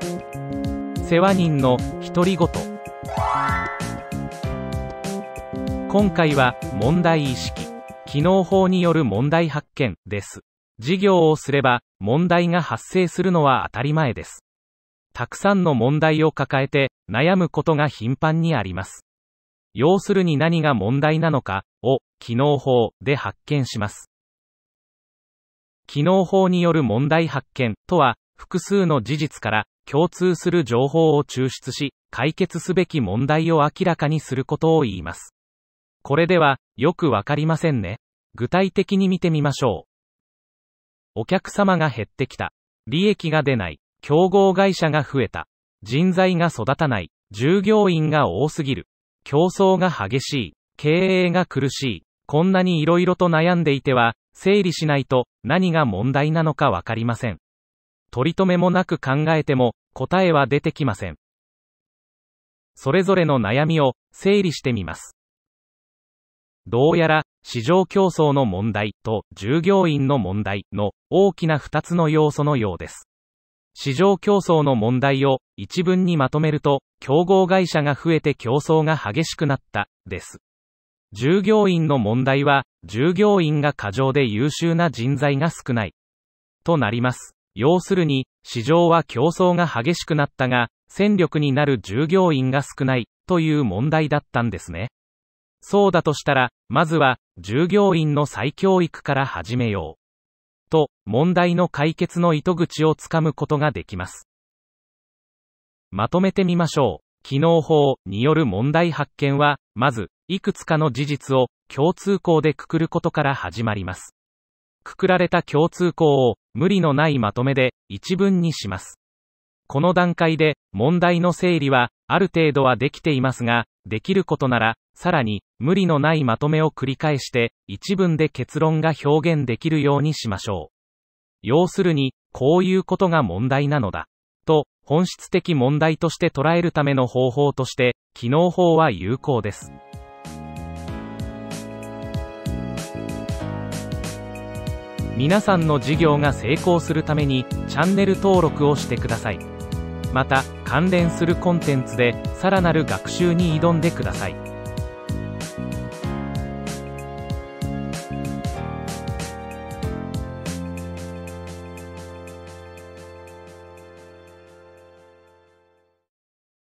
世話人の独り言。今回は問題意識、機能法による問題発見です。事業をすれば問題が発生するのは当たり前です。たくさんの問題を抱えて悩むことが頻繁にあります。要するに何が問題なのかを機能法で発見します。機能法による問題発見とは、複数の事実から共通する情報を抽出し、解決すべき問題を明らかにすることを言います。これではよくわかりませんね。具体的に見てみましょう。お客様が減ってきた。利益が出ない。競合会社が増えた。人材が育たない。従業員が多すぎる。競争が激しい。経営が苦しい。こんなに色々と悩んでいては、整理しないと何が問題なのかわかりません。取り留めもなく考えても答えは出てきません。それぞれの悩みを整理してみます。どうやら市場競争の問題と従業員の問題の大きな2つの要素のようです。市場競争の問題を一文にまとめると、競合会社が増えて競争が激しくなったです。従業員の問題は、従業員が過剰で優秀な人材が少ないとなります。要するに、市場は競争が激しくなったが、戦力になる従業員が少ないという問題だったんですね。そうだとしたら、まずは従業員の再教育から始めようと、問題の解決の糸口をつかむことができます。まとめてみましょう。機能法による問題発見は、まず、いくつかの事実を共通項でくくることから始まります。くくられた共通項を無理のないまとめで一文にします。この段階で問題の整理はある程度はできていますが、できることならさらに無理のないまとめを繰り返して一文で結論が表現できるようにしましょう。要するに、こういうことが問題なのだと本質的問題として捉えるための方法として機能法は有効です。皆さんの事業が成功するためにチャンネル登録をしてください。また関連するコンテンツでさらなる学習に挑んでください。